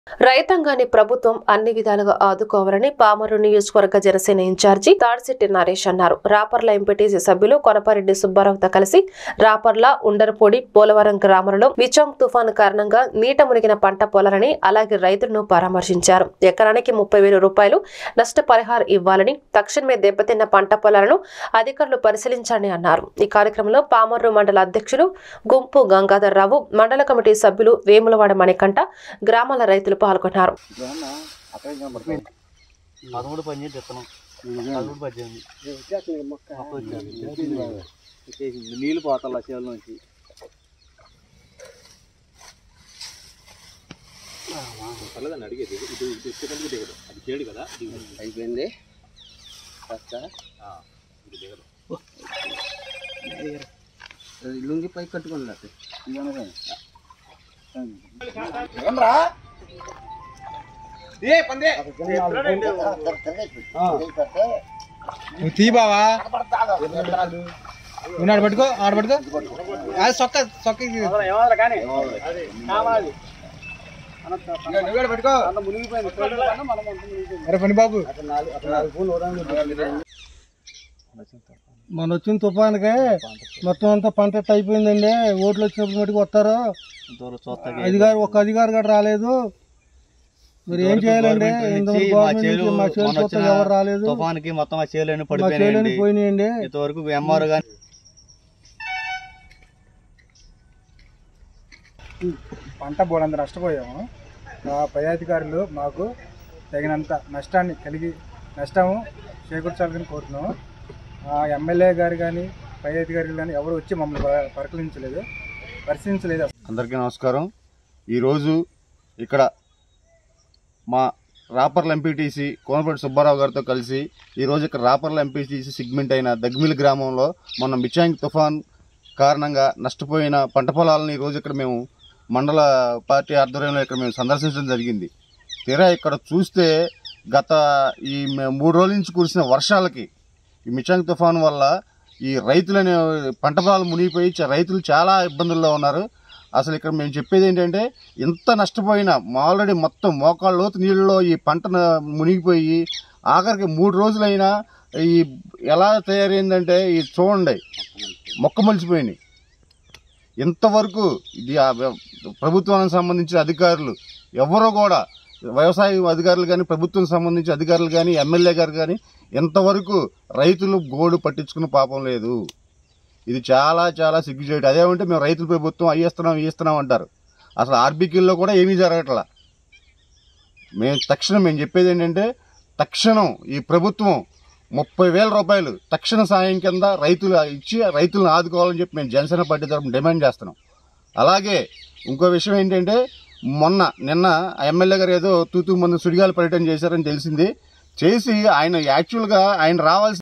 రైతాంగాన్ని ప్రభుత్వం అన్ని విధాలుగా ఆదుకోవాలని పామరు నియోజకవర్గ జనసేన ఇన్ఛార్జి తాడిశెట్టి నరేష్ అన్నారు. రాపర్ల ఎంపీటీసీ సభ్యులు కొనపారెడ్డి సుబ్బారావుతో కలిసి రాపర్ల, ఉండరపొడి, పోలవరం గ్రామాలలో మిచాంగ్ తుఫాను కారణంగా నీట మునిగిన పంట పొలాలని అలాగే రైతులను పరామర్శించారు. ఎకరానికి 30,000 రూపాయలు నష్టపరిహారం ఇవ్వాలని, తక్షణమే దెబ్బతిన్న పంట పొలాలను అధికారులు పరిశీలించాలని అన్నారు. ఈ కార్యక్రమంలో పామర్రు మండల అధ్యక్షులు గుంపు గంగాధర్రావు, మండల కమిటీ సభ్యులు వేములవాడ మణికంఠ, గ్రామాల రైతులు పాల్గొన్నారు. నీళ్ళు పోతాల చెవుల నుంచి అడిగేది అది చేడు కదా అయిపోయింది. లుంగి పై కట్టుకున్నట్టు తీ బావా ఆడ పట్టుకో అది సొక్క పని బాబు. మన వచ్చిన తుఫాన్కే మొత్తం అంతా పంట అయిపోయిందండి. ఓట్లు వచ్చినప్పుడు మటుకు వస్తారు. ఒక అధికారి కూడా రాలేదు. మీరు ఏం చేయాలండి? ఎవరు రాలేదు. తుఫాన్కి మొత్తం ఆ చేలను పోయినాయండి. ఇంతవరకు ఎంఆర్ గాని పంట బోలంత నష్టపోయాము. పై అధికారులు మాకు తగినంత నష్టాన్ని నష్టము చేకూర్చాలని కోరుతున్నాము. ఎమ్మెల్యే గారు కానీ పై అధికారులు కానీ ఎవరు వచ్చి మమ్మల్ని పరిశీలించలేదు. అందరికీ నమస్కారం. ఈరోజు ఇక్కడ మా రాపర్ల ఎంపీటీసీ కోనపారెడ్డి సుబ్బారావు గారితో కలిసి ఈరోజు ఇక్కడ రాపర్ల ఎంపీటీసీ సెగ్మెంట్ అయిన దగ్గమిలి గ్రామంలో మొన్న మిచాంగ్ తుఫాన్ కారణంగా నష్టపోయిన పంట పొలాలను ఈరోజు ఇక్కడ మేము మండల పార్టీ ఆధ్వర్యంలో ఇక్కడ మేము సందర్శించడం జరిగింది. తీరా ఇక్కడ చూస్తే గత ఈ 3 రోజుల నుంచి కురిసిన వర్షాలకి ఈ మిచాంగ్ తుఫాన్ వల్ల ఈ రైతులని పంట పొలాలు మునిగిపోయి రైతులు చాలా ఇబ్బందుల్లో ఉన్నారు. అసలు ఇక్కడ మేము చెప్పేది ఏంటంటే, ఇంత నష్టపోయినా ఆల్రెడీ మొత్తం మోకాళ్ళ లోతు నీళ్ళలో ఈ పంట మునిగిపోయి ఆఖరికి 3 రోజులైనా ఈ ఎలా తయారైందంటే ఈ చూడండి మొక్క మలిచిపోయినాయి. ఇంతవరకు ఇది ప్రభుత్వానికి సంబంధించిన అధికారులు ఎవరో కూడా, వ్యవసాయ అధికారులు కానీ ప్రభుత్వం సంబంధించిన అధికారులు కానీ ఎమ్మెల్యే గారు కానీ ఇంతవరకు రైతులు గోడు పట్టించుకున్న పాపం లేదు. ఇది చాలా చాలా సిగ్గుచేటు. అదేమంటే మేము రైతుల ప్రభుత్వం ఇస్తున్నాం అంటారు. అసలు ఆర్బీకేల్లో కూడా ఏమీ జరగట్లా. మేము చెప్పేది ఏంటంటే, తక్షణం ఈ ప్రభుత్వం 30,000 రూపాయలు తక్షణ సాయం కింద రైతులు ఇచ్చి రైతులను ఆదుకోవాలని చెప్పి మేము జనసేన పార్టీ తరఫున డిమాండ్ చేస్తున్నాం. అలాగే ఇంకో విషయం ఏంటంటే, నిన్న ఎమ్మెల్యే గారు ఏదో తూతూ మంది సుడిగాలి పర్యటన చేశారని తెలిసింది. చేసి ఆయన యాక్చువల్గా ఆయన రావాల్సిన